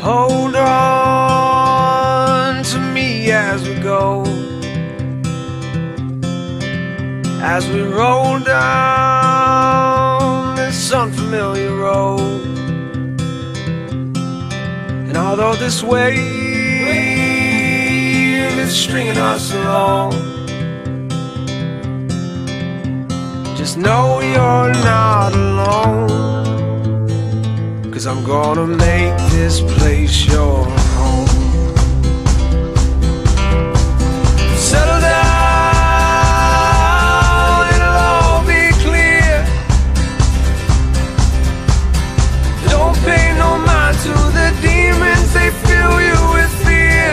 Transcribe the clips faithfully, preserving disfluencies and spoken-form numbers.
hold on to me as we go, as we roll down this unfamiliar road. And although this wave is stringing us along, just know you're not alone, 'cause I'm gonna make this place your home. Settle down, it'll all be clear. Don't pay no mind to the demons, they fill you with fear.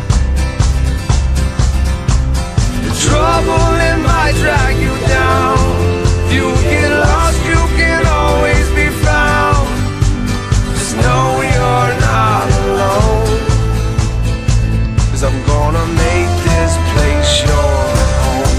The trouble, it might drag you down. If you get lost, you can always be found. Just know you're not alone, 'cause I'm gonna make this place your home.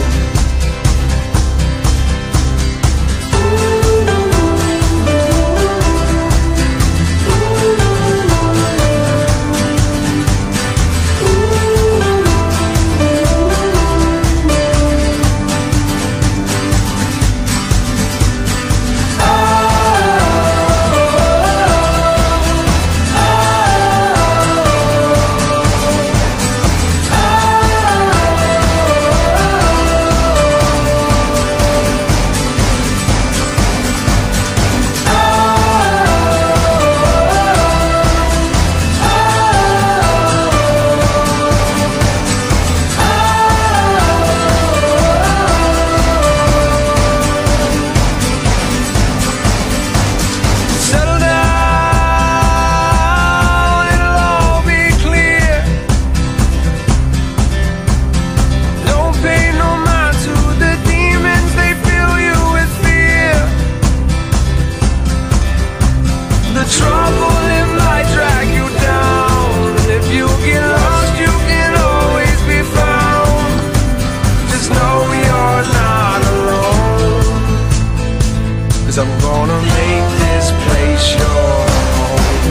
I'm gonna make this place your home.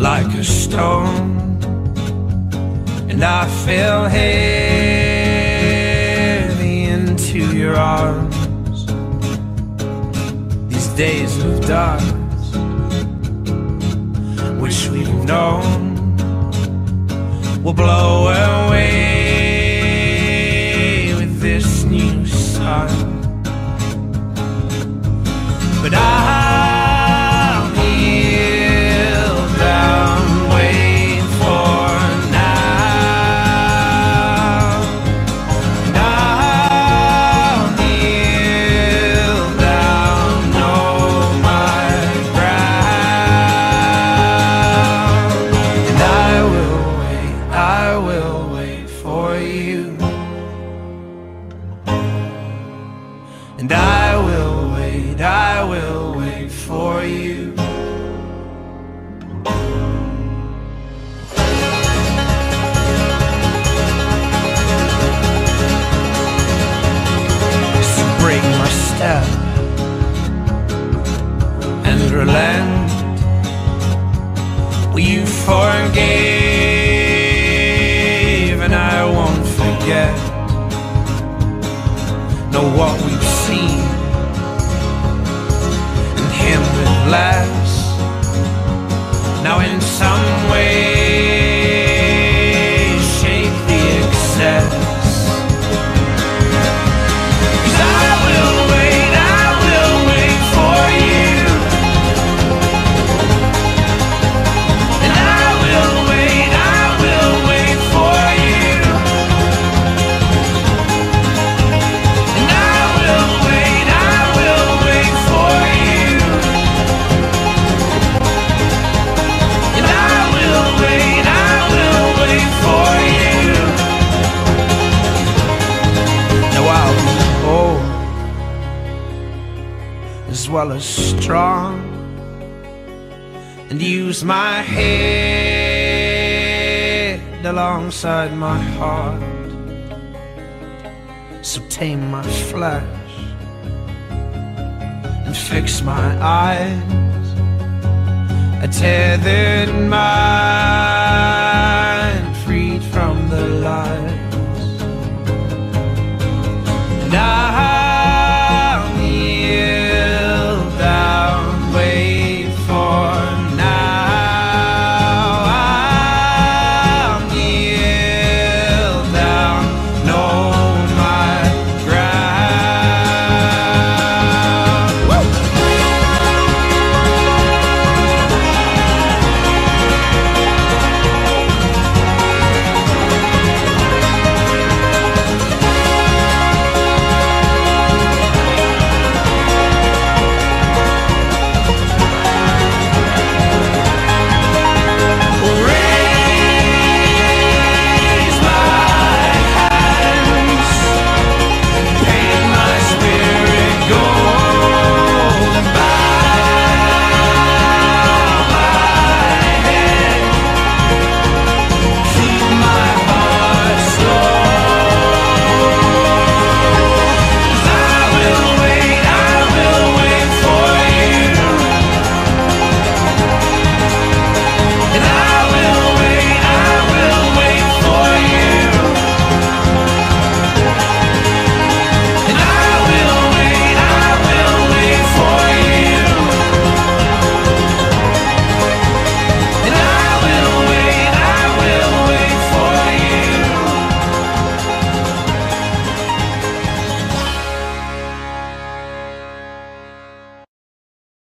like a stone, and I fell heavy into your arms. These days of dust, which we've known, will blow away with this new sun. But I'll kneel down, wait for now. And I'll kneel down, know my ground. And I will wait, I will wait for you. And I will wait, I will wait for you. So break my step and relent. Well, you forgave and I won't forget. Know what we've seen, and him with less. Now in some way, shape the excess. 'Cause I will wait, I will wait for you. And I will wait, I will wait for you. And I will wait, I will wait for you. And I will wait, I will wait for you. Now I'll be old as well as strong, and use my head alongside my heart. So tame my flesh and fix my eyes. I tethered my